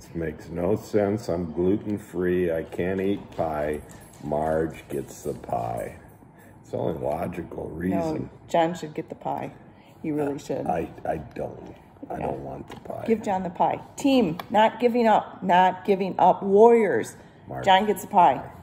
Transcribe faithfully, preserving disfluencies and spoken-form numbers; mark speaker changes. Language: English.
Speaker 1: This makes no sense. I'm gluten-free. I can't eat pie. Marge gets the pie. It's the only logical reason.
Speaker 2: No, John should get the pie. He really should.
Speaker 1: I, I don't. I
Speaker 2: Yeah.
Speaker 1: don't want the pie.
Speaker 2: Give John the pie. Team, not giving up. Not giving up. Warriors.
Speaker 1: Marge.
Speaker 2: John gets the pie.